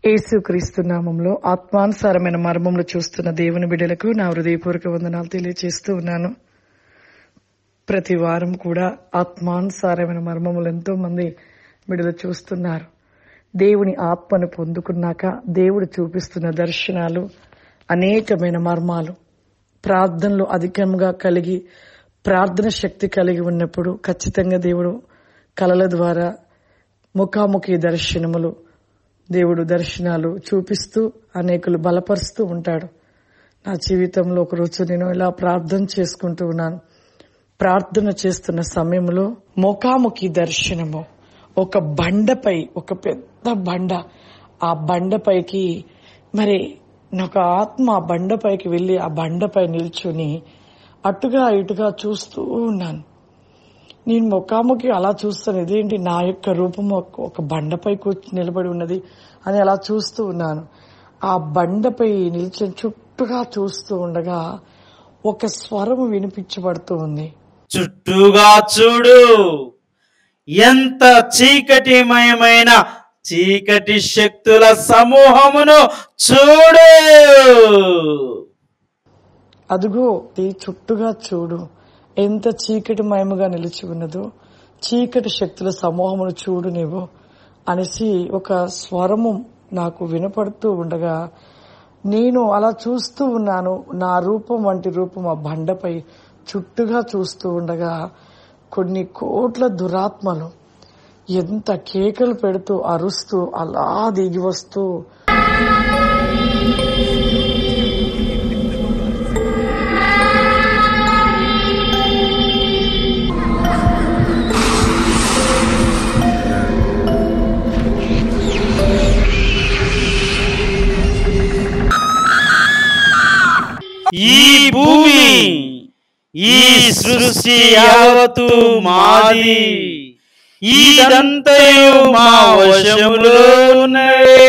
యేసుక్రీస్తు నామంలో ఆత్మానుసారమైన మర్మములు చూస్తున్న దేవుని బిడ్డలకు నా హృదయపూర్వక వందనాలు తెలియజేస్తూ ఉన్నాను. ప్రతి వారం కూడా ఆత్మానుసారమైన మర్మములు ఎంతో మంది బిడ్డలు చూస్తున్నారు. దేవుని ఆత్మను పొందుకున్నాక దేవుడు చూపిస్తున్న దర్శనాలు, అనేకమైన మర్మాలు, ప్రార్థనలు అధికంగా కలిగి ప్రార్థన శక్తి కలిగి ఉన్నప్పుడు ఖచ్చితంగా దేవుడు కలల ద్వారా ముఖాముఖి దర్శనములు, దేవుడు దర్శనాలు చూపిస్తూ అనేకులు బలపరుస్తూ ఉంటాడు. నా జీవితంలో ఒకరోజు నేను ఇలా ప్రార్థన చేసుకుంటూ ఉన్నాను. ప్రార్థన చేస్తున్న సమయంలో ముఖాముఖి దర్శనము, ఒక బండపై, ఒక పెద్ద బండ, ఆ బండపైకి మరి నాకు ఆత్మ ఆ బండపైకి వెళ్లి ఆ బండపై నిల్చుని అటుగా ఇటుగా చూస్తూ ఉన్నాను. నేను ముఖాముఖి అలా చూస్తాను, ఇదేంటి నా యొక్క రూపము ఒక బండపై నిలబడి ఉన్నది అని అలా చూస్తూ ఉన్నాను. ఆ బండపై నిల్చొని చుట్టూగా చూస్తూ ఉండగా ఒక స్వరము వినిపించబడుతూ ఉంది. చుట్టూగా చూడు, ఎంత చీకటిమయమైన చీకటి శక్తుల సమూహమును చూడు. అదుగో ఈ చుట్టూగా చూడు, ఎంత చీకటిమయముగా నిలిచి ఉన్నదో, చీకటి శక్తుల సమూహమును చూడు నీవు అనేసి ఒక స్వరము నాకు వినపడుతూ ఉండగా నేను అలా చూస్తూ ఉన్నాను. నా రూపం వంటి రూపం ఆ బండపై చుట్టూగా చూస్తూ ఉండగా కొన్ని కోట్ల దురాత్మలు ఎంత కేకలు పెడుతూ అరుస్తూ అలా దిగి వస్తూ ఈ భూమి, ఈ సృష్టి యావత్తు మాది, ఇదంతయు మా వశములో ఉన్నది.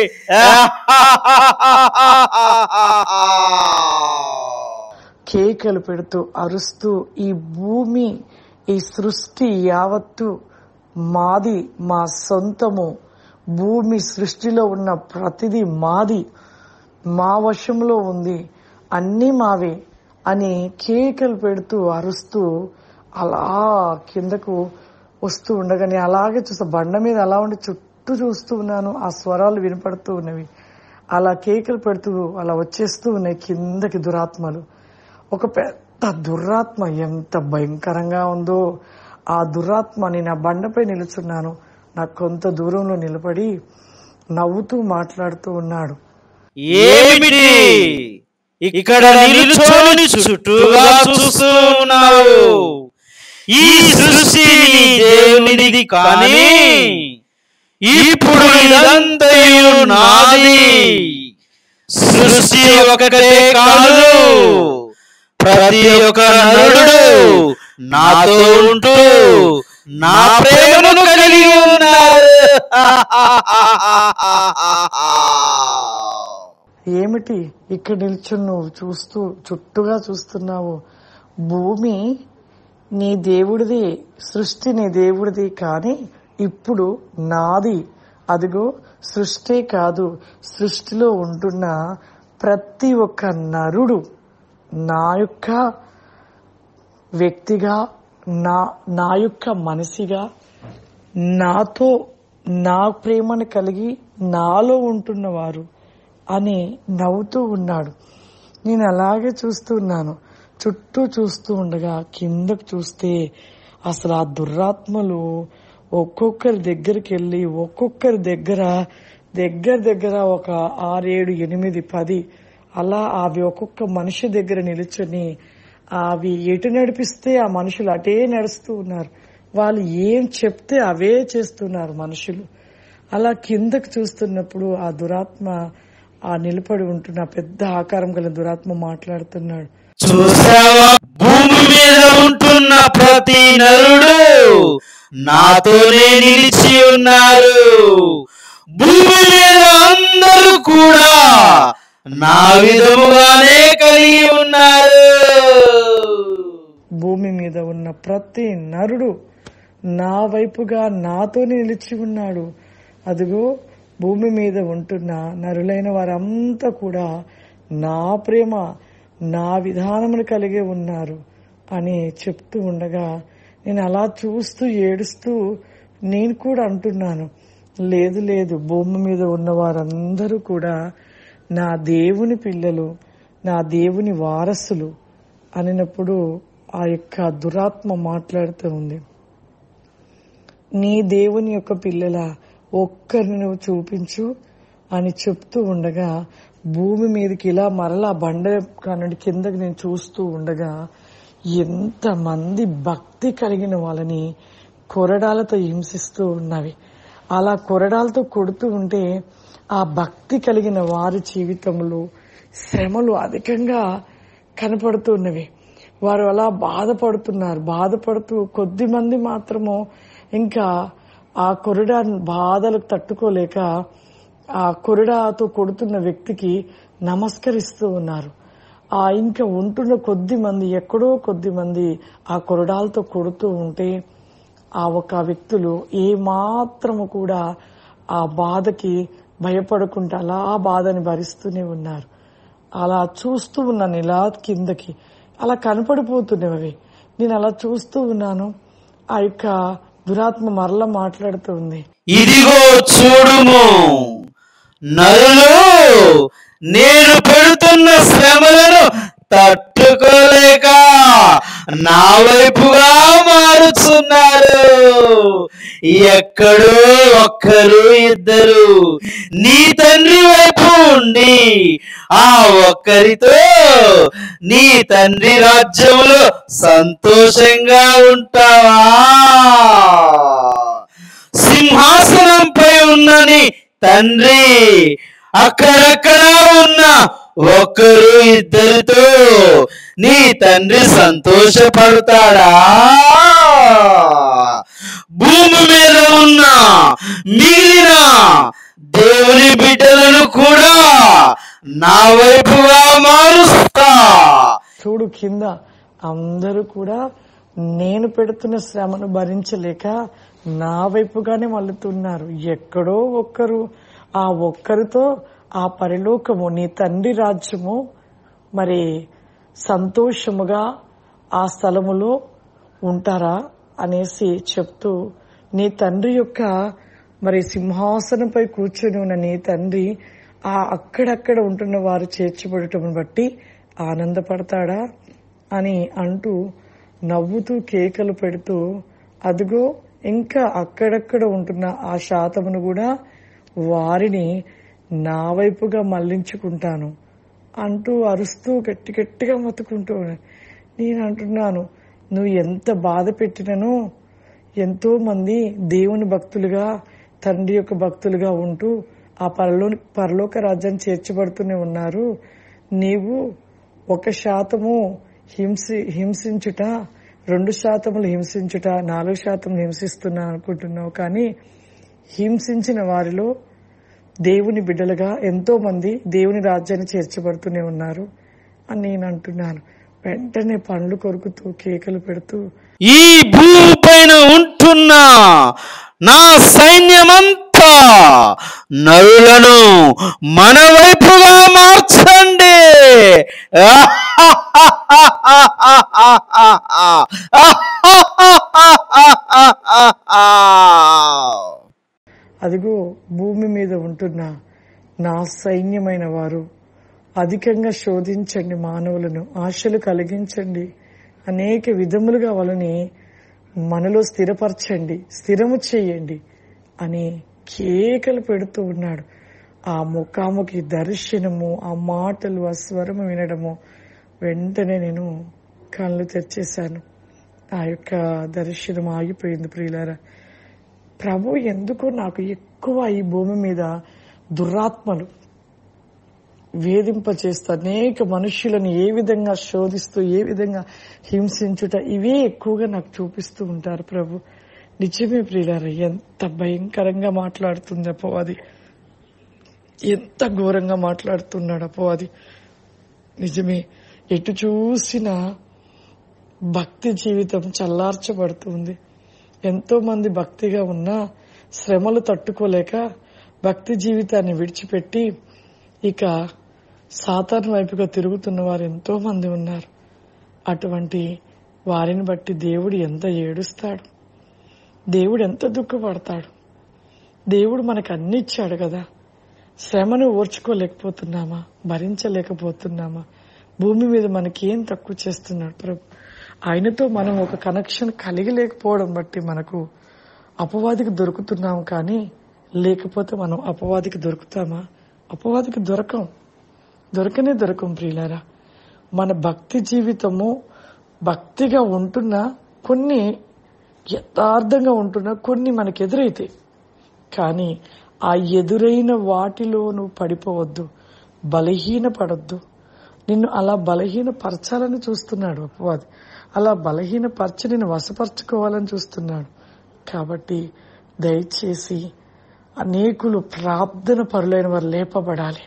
కేకలు పెడుతూ అరుస్తూ ఈ భూమి, ఈ సృష్టి యావత్తు మాది, మా సొంతము, భూమి సృష్టిలో ఉన్న ప్రతిదీ మాది, మా వశంలో ఉంది, అన్నీ మావే అని కేకలు పెడుతూ అరుస్తూ అలా కిందకు వస్తూ ఉండగా నేను అలాగే చూస్తా, బండ మీద అలా ఉండి చుట్టూ చూస్తూ ఉన్నాను. ఆ స్వరాలు వినపడుతూ ఉన్నవి. అలా కేకలు పెడుతూ అలా వచ్చేస్తూ ఉన్నాయి కిందకి దురాత్మలు. ఒక పెద్ద దురాత్మ ఎంత భయంకరంగా ఉందో ఆ దురాత్మ. నేను ఆ బండపై నిలుచున్నాను. నాకు కొంత దూరంలో నిలబడి నవ్వుతూ మాట్లాడుతూ ఉన్నాడు. ఏమిటి ఇక్కడ నిలుచొని చుట్టూగా చూస్తూ ఉన్నావు? ఈ సృష్టి దేవునిది కానీ ఇప్పుడు ఇదంతయు నాది. సృష్టి ఒకటే కాదు, ప్రతి ఒక్క నరుడు నాతో ఉంటూ నా ప్రేమను కలిగి ఉన్నారు. ఏమిటి ఇక్కడ నిల్చుని నువ్వు చూస్తూ చుట్టూగా చూస్తున్నావు? భూమి నీ దేవుడిది, సృష్టి నీ దేవుడిది, కానీ ఇప్పుడు నాది. అదిగో సృష్టి కాదు, సృష్టిలో ఉంటున్న ప్రతి ఒక్క నరుడు నా యొక్క వ్యక్తిగా, నా యొక్క మనిషిగా, నాతో నా ప్రేమను కలిగి నాలో ఉంటున్నవారు అని నవ్వుతూ ఉన్నాడు. నేను అలాగే చూస్తున్నాను. చుట్టూ చూస్తూ ఉండగా కిందకు చూస్తే అసలు ఆ దురాత్మలు ఒక్కొక్కరి దగ్గరికి వెళ్ళి ఒక్కొక్కరి దగ్గర ఒక 6, 7, 8, 10 అలా అవి ఒక్కొక్క మనిషి దగ్గర నిలుచొని అవి ఎటు నడిపిస్తే ఆ మనుషులు అటే నడుస్తూ ఉన్నారు. వాళ్ళు ఏం చెప్తే అవే చేస్తున్నారు మనుషులు. అలా కిందకు చూస్తున్నప్పుడు ఆ దురాత్మ, ఆ నిలబడి ఉంటున్న పెద్ద ఆకారం గల దురాత్మ మాట్లాడుతున్నాడు. చూసావా, భూమి మీద ఉంటున్న ప్రతి నరుడు నాతోనే నిలిచి ఉన్నారు. భూమి మీద అందరూ కూడా నా విధముగానే కలిగి ఉన్నారు. భూమి మీద ఉన్న ప్రతి నరుడు నా వైపుగా నాతోనే నిలిచి ఉన్నాడు. అదిగో భూమి మీద ఉంటున్న నరులైన వారంతా కూడా నా ప్రేమ, నా విధానమును కలిగి ఉన్నారు అని చెప్తూ ఉండగా నేను అలా చూస్తూ ఏడుస్తూ నేను కూడా అంటున్నాను, లేదు లేదు, భూమి మీద ఉన్న వారందరూ కూడా నా దేవుని పిల్లలు, నా దేవుని వారసులు అనినప్పుడు ఆ యొక్క దురాత్మ మాట్లాడుతూ ఉంది, నీ దేవుని యొక్క పిల్లల ఒక్కరిని నువ్వు చూపించు అని చెప్తూ ఉండగా భూమి మీదకి ఇలా మరలా బండ కానుండి కిందకి నేను చూస్తూ ఉండగా ఎంతమంది భక్తి కలిగిన వాళ్ళని కొరడాలతో హింసిస్తూ ఉన్నవి. అలా కొరడాలతో కొడుతూ ఉంటే ఆ భక్తి కలిగిన వారి జీవితంలో శ్రమలు అధికంగా కనపడుతున్నవి. వారు అలా బాధపడుతూ కొద్ది మంది మాత్రము ఇంకా ఆ కొరడా బాధలకు తట్టుకోలేక ఆ కొరడాతో కొడుతున్న వ్యక్తికి నమస్కరిస్తూ ఉన్నారు. ఇంకా ఉంటున్న ఎక్కడో కొద్ది మంది ఆ కొరడాలతో కొడుతూ ఉంటే ఆ ఒక వ్యక్తులు ఏ మాత్రము కూడా ఆ బాధకి భయపడకుండా అలా బాధని భరిస్తూనే ఉన్నారు. అలా చూస్తూ ఉన్నాను, ఇలా కిందకి అలా కనపడిపోతున్నవి. నేను అలా చూస్తూ ఉన్నాను. ఆ యొక్క దురాత్మ మరలా మాట్లాడుతూ ఉంది, ఇదిగో చూడుము, నరులు నేను పెడుతున్న శ్రమలను తట్టుకోలేక నా వైపుగా మారుతున్నారు. ఎక్కడో ఒక్కరు ఇద్దరు నీ తండ్రి వైపు ఉండి ఆ ఒక్కరితో నీ తండ్రి రాజ్యంలో సంతోషంగా ఉంటావా? సింహాసనంపై ఉన్న నీ తండ్రి అక్కడక్కడ ఉన్న ఒకరు ఇద్దరితో నీ తండ్రి సంతోషపడతాడా? భూమి మీద ఉన్న మిగిలిన దేవుని బిడ్డలను కూడా నా వైపుగా మారుస్తా. చూడు, కింద అందరూ కూడా నేను పెడుతున్న శ్రమను భరించలేక నా వైపుగానే మళ్ళుతున్నారు. ఎక్కడో ఒక్కరు, ఆ ఒక్కరితో ఆ పరలోకము నీ తండ్రి రాజ్యము మరి సంతోషముగా ఆ స్థలములో ఉంటారా అనేసి చెప్తూ, నీ తండ్రి యొక్క మరి సింహాసనంపై కూర్చొని ఉన్న నీ తండ్రి ఆ అక్కడక్కడ ఉంటున్న వారు చేర్చబడటం బట్టి ఆనందపడతాడా అని అంటూ నవ్వుతూ కేకలు పెడుతూ, అదిగో ఇంకా అక్కడక్కడ ఉంటున్న ఆ శాతమును కూడా వారిని నా వైపుగా మళ్లించుకుంటాను అంటూ అరుస్తూ గట్టి గట్టిగా మొత్తుకుంటూ నేను అంటున్నాను, నువ్వు ఎంత బాధ పెట్టినను ఎంతో మంది దేవుని భక్తులుగా, తండ్రి యొక్క భక్తులుగా ఉంటూ ఆ పరలోక రాజ్యాన్ని చేర్చబడుతూనే ఉన్నారు. నీవు 1% హింసించుట, 2% హింసించుట, 4% హింసిస్తున్నా అనుకుంటున్నావు. కానీ హింసించిన వారిలో దేవుని బిడ్డలుగా ఎంతో మంది దేవుని రాజ్యాన్ని చేర్చబడుతూనే ఉన్నారు అని నేను అంటున్నాను. వెంటనే పండ్లు కొరుకుతూ కేకలు పెడుతూ, ఈ భూమి పైన ఉంటున్న నా సైన్యమంతా నరులను మన వైపుగా మార్చండి. అదిగో భూమి మీద ఉంటున్న నా సైన్యమైన వారు అధికంగా శోధించండి, మానవులను ఆశలు కలిగించండి, అనేక విధములుగా వాళ్ళని మనలో స్థిరపరచండి, స్థిరము చేయండి అని కేకలు పెడుతూ ఉన్నాడు. ఆ ముఖాముఖి దర్శనము, ఆ మాటలు, ఆ స్వరము వినడము, వెంటనే నేను కళ్ళు తెరిచేశాను. ఆ యొక్క దర్శనం ఆగిపోయింది. ప్రియులారా, ప్రభు ఎందుకో నాకు ఎక్కువ ఈ భూమి మీద దురాత్మలు వేధింపచేస్తూ అనేక మనుష్యులను ఏ విధంగా శోధిస్తూ, ఏ విధంగా హింసించుట, ఇవే ఎక్కువగా నాకు చూపిస్తూ ఉంటారు ప్రభు. నిజమే ప్రియులారా, ఎంత భయంకరంగా మాట్లాడుతుంది అపవాది, ఎంత ఘోరంగా మాట్లాడుతున్నాడు అపవాది. నిజమే, ఎటు చూసినా భక్తి జీవితం చల్లార్చబడుతుంది. ఎంతో మంది భక్తిగా ఉన్నా శ్రమలు తట్టుకోలేక భక్తి జీవితాన్ని విడిచిపెట్టి ఇక సాతాను వైపుగా తిరుగుతున్న వారు ఎంతో మంది ఉన్నారు. అటువంటి వారిని బట్టి దేవుడు ఎంత ఏడుస్తాడు, దేవుడు ఎంత దుఃఖపడతాడు. దేవుడు మనకు అన్ని ఇచ్చాడు కదా, శ్రమను ఓర్చుకోలేకపోతున్నామా, భరించలేకపోతున్నామా? భూమి మీద మనకేం తక్కువ చేస్తున్నాడు ప్రభు? ఆయనతో మనం ఒక కనెక్షన్ కలిగి లేకపోవడం బట్టి మనకు అపవాదికి దొరుకుతున్నాం, కానీ లేకపోతే మనం అపవాదికి దొరుకుతామా? అపవాదికి దొరకం ప్రియులారా. మన భక్తి జీవితము భక్తిగా ఉంటున్నా, కొన్ని యథార్థంగా ఉంటున్నా, కొన్ని మనకు ఎదురైతే, కానీ ఆ ఎదురైన వాటిలో నువ్వు పడిపోవద్దు, బలహీన పడొద్దు. నిన్ను అలా బలహీనపరచాలని చూస్తున్నాడు అపవాది. అలా బలహీనపరచి నిన్ను వశపరచుకోవాలని చూస్తున్నాడు. కాబట్టి దయచేసి అనేకులు ప్రార్థన పరులైన వారు లేపబడాలి,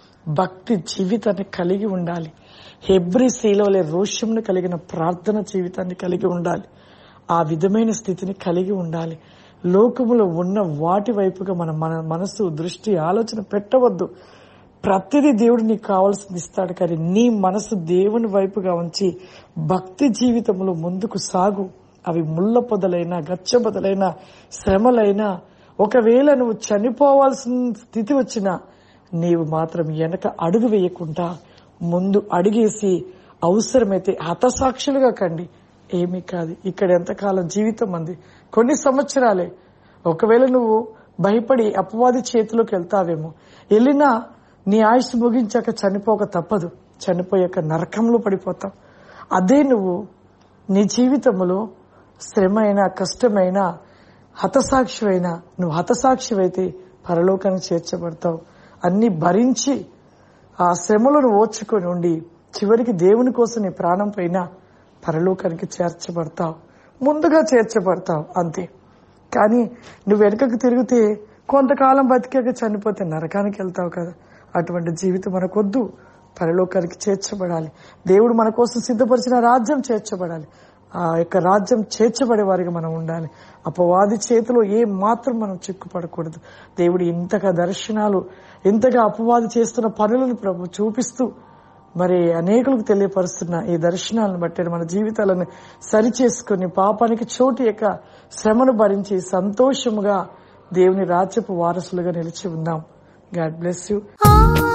భక్తి జీవితాన్ని కలిగి ఉండాలి, హెబ్రీ శీలవలే రోషంను కలిగిన ప్రార్థన జీవితాన్ని కలిగి ఉండాలి, ఆ విధమైన స్థితిని కలిగి ఉండాలి. లోకములో ఉన్న వాటి వైపుగా మన మనసు, దృష్టి, ఆలోచన పెట్టవద్దు. ప్రతిదీ దేవుడు నీకు కావాల్సింది ఇస్తాడు, కానీ నీ మనసు దేవుని వైపుగా ఉంచి భక్తి జీవితంలో ముందుకు సాగు. అవి ముళ్ళ పొదలైనా, గచ్చ పొదలైనా, శ్రమలైనా, ఒకవేళ నువ్వు చనిపోవాల్సిన స్థితి వచ్చినా నీవు మాత్రం వెనక అడుగు వేయకుండా ముందు అడుగేసి అవసరమైతే హతసాక్షులుగా కండి. ఏమీ కాదు, ఇక్కడ ఎంతకాలం జీవితం అంది, కొన్ని సంవత్సరాలే. ఒకవేళ నువ్వు భయపడి అపవాది చేతిలోకి వెళ్తావేమో, వెళ్ళినా నీ ఆయుష్ ముగించాక చనిపోక తప్పదు, చనిపోయాక నరకంలో పడిపోతావు. అదే నువ్వు నీ జీవితంలో శ్రమ అయినా, కష్టమైనా, హతసాక్షివైనా, నువ్వు హతసాక్షివైతే పరలోకానికి చేర్చబడతావు. అన్ని భరించి ఆ శ్రమలను ఓర్చుకొని ఉండి చివరికి దేవుని కోసం నీ ప్రాణం పైన పరలోకానికి చేర్చబడతావు, ముందుగా చేర్చబడతావు, అంతే. కానీ నువ్వు వెనుకకు తిరిగితే కొంతకాలం బతికాక చనిపోతే నరకానికి వెళ్తావు కదా. అటువంటి జీవితం మనకొద్దు, పరలోకానికి చేర్చబడాలి. దేవుడు మన కోసం సిద్ధపరిచిన రాజ్యం చేర్చబడాలి. ఆ యొక్క రాజ్యం చేర్చబడే వారికి మనం ఉండాలి. అపవాది చేతిలో ఏ మాత్రం మనం చిక్కుపడకూడదు. దేవుడు ఇంతగా దర్శనాలు, ఇంతగా అపవాది చేస్తున్న పనులను ప్రభు చూపిస్తూ మరి అనేకులకు తెలియపరుస్తున్న ఈ దర్శనాలను బట్టి మన జీవితాలను సరిచేసుకుని పాపానికి చోటు యొక్క శ్రమను భరించి సంతోషముగా దేవుని రాజ్యపు వారసులుగా నిలిచి ఉందాం. God bless you.